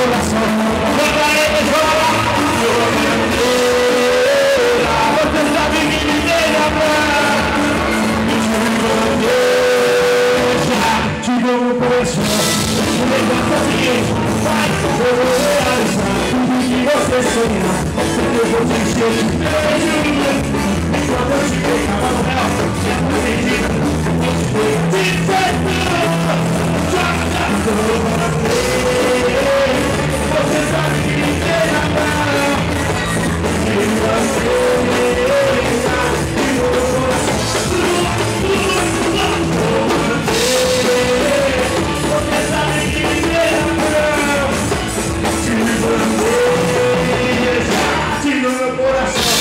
coração. Joga ele, joga. Você sabe que me lembra. Tirou o coração. O negócio é o seguinte. Vai, eu vou realizar tudo que você sonhar. Eu vou te encher. Quando eu te pegar, vamos lá. Você sabe que me tem na mão. E você tira o meu coração.